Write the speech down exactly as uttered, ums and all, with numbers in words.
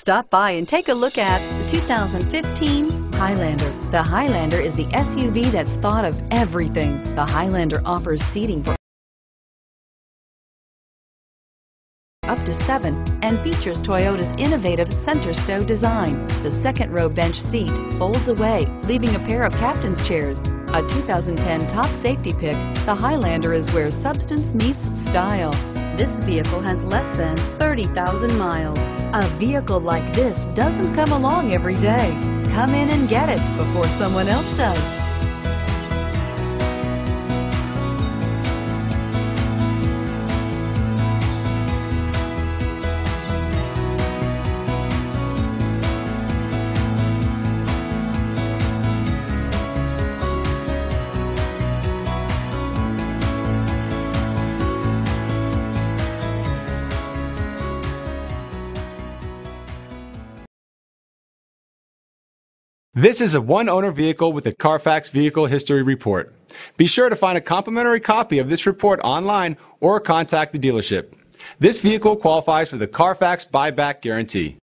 Stop by and take a look at the two thousand fifteen Highlander. The Highlander is the S U V that's thought of everything. The Highlander offers seating for up to seven and features Toyota's innovative center stow design. The second row bench seat folds away, leaving a pair of captain's chairs. A two thousand ten top safety pick, the Highlander is where substance meets style. This vehicle has less than thirty thousand miles. A vehicle like this doesn't come along every day. Come in and get it before someone else does. This is a one-owner vehicle with a Carfax Vehicle History Report. Be sure to find a complimentary copy of this report online or contact the dealership. This vehicle qualifies for the Carfax Buyback Guarantee.